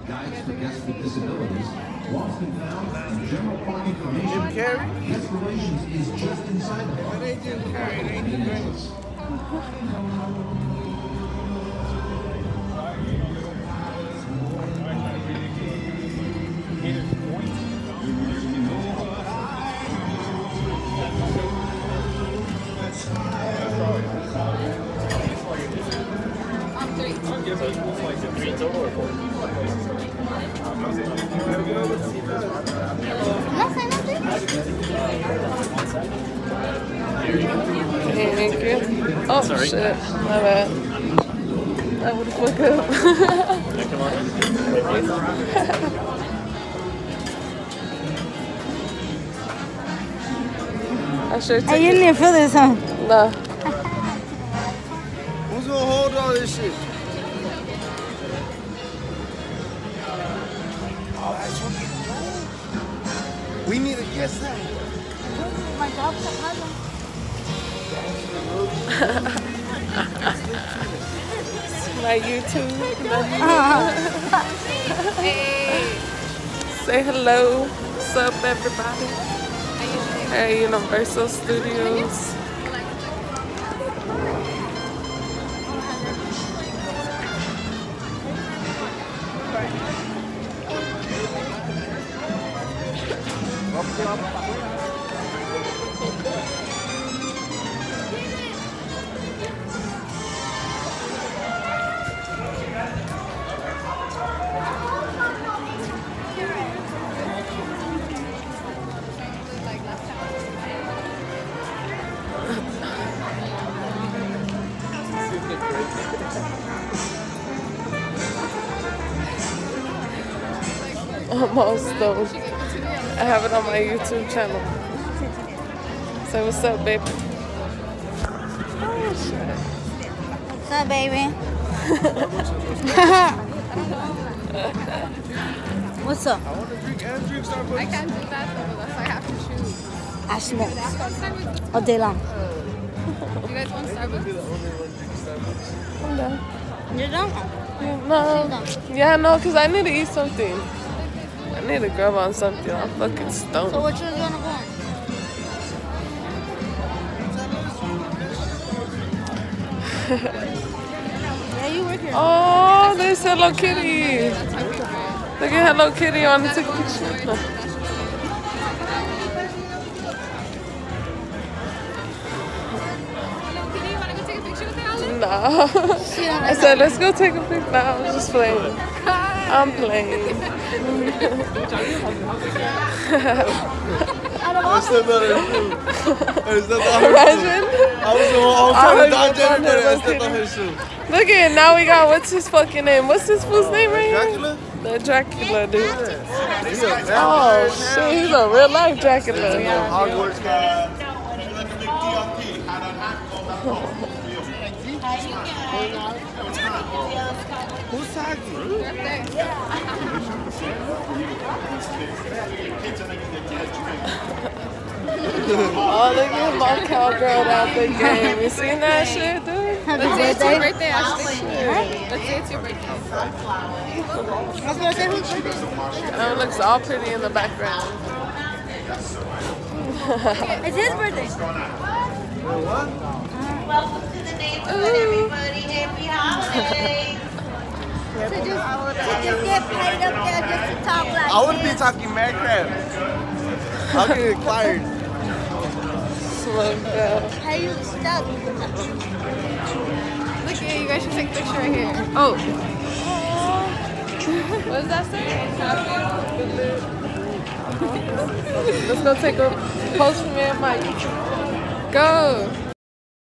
Guides for guests with disabilities. Lost and found and general park information. Guest relations is just inside the park. It ain't Jim Carrey. It ain't Jim Carrey. Thank you. Oh, sorry. Shit. My bad. That would fuck up. I sure Hey, you didn't feel this, huh? No. Who's gonna hold all this shit? Oh, that's what you do. We need to guess that. My dog's at home. My YouTube. Say hello. What's up, everybody? Hey, Universal Studios. Almost though. I have it on my YouTube channel. Say what's up, baby. Oh shit. What's up, baby? What's up? I want to drink and drink Starbucks. I can't do that though, unless I have to choose. I smoke all day long. You guys want Starbucks? I'm done. You don't? No. Yeah, no, because I need to eat something. I need to grab on something. I'm fucking stoned. So which one's gonna go on? Yeah, you work here. Oh, there's Hello Kitty. Look at Hello Kitty. You want to take a picture? No. Kitty, you want to go take a picture with Alex? No. I said, let's go take a picture. No, I'm just playing. I'm playing. That's still not her shoe. That's not her shoe. Imagine. I was trying to dodge everybody. I stepped on her shoe. Look at it. Now we got, what's his fucking name? What's this fool's name right here? Dracula? The Dracula, dude. He's a Oh, shit. He's a real life Dracula. Hogwarts guy. Who's talking? Oh, look at my cowgirl out the game. You seen that shit, dude? Happy Let's say it's your birthday. birthday, Ashley. Let's say it's your birthday. What's birthday? Whose birthday? And it looks all pretty in the background. It's his birthday. Welcome to the neighborhood, everybody. Happy holidays. To just get paid up there just to talk like I wouldn't be talking mad crap. I'll get acquired. Smoked out. How you stuck? Look here, you guys should take a picture right here. Oh. What does that say? Let's go take a post from me and Mike. Go.